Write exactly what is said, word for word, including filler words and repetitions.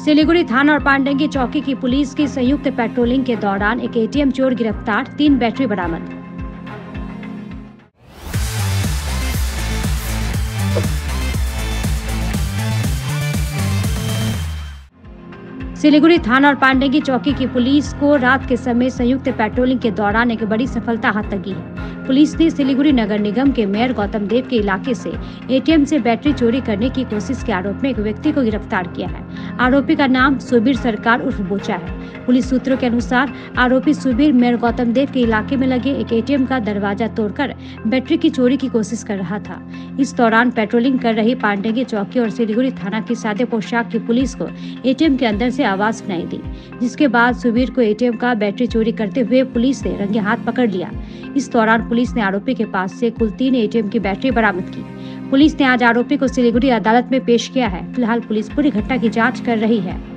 सिलीगुड़ी थाना और पांडंगी चौकी की पुलिस की संयुक्त पेट्रोलिंग के दौरान एक एटीएम चोर गिरफ्तार, तीन बैटरी बरामद। सिलीगुड़ी थाना और पांडंगी चौकी की पुलिस को रात के समय संयुक्त पेट्रोलिंग के दौरान एक बड़ी सफलता हाथ लगी है। पुलिस ने सिलीगुड़ी नगर निगम के मेयर गौतम देव के इलाके से एटीएम से बैटरी चोरी करने की कोशिश के आरोप में एक व्यक्ति को गिरफ्तार किया है। आरोपी का नाम सुबीर सरकार उर्फ बोचा है। पुलिस सूत्रों के अनुसार आरोपी सुबीर मेयर गौतम देव के इलाके में लगे एक एटीएम का दरवाजा तोड़कर बैटरी की चोरी की कोशिश कर रहा था। इस दौरान पेट्रोलिंग कर रही पांडंगी चौकी और सिलीगुड़ी थाना की सादे पोशाक की पुलिस को एटीएम के अंदर से आवाज सुनाई दी, जिसके बाद सुबीर को एटीएम का बैटरी चोरी करते हुए पुलिस ने रंगे हाथ पकड़ लिया। इस दौरान पुलिस ने आरोपी के पास से कुल तीन एटीएम की बैटरी बरामद की। पुलिस ने आज आरोपी को सिलीगुड़ी अदालत में पेश किया है। फिलहाल पुलिस पूरी घटना की जांच कर रही है।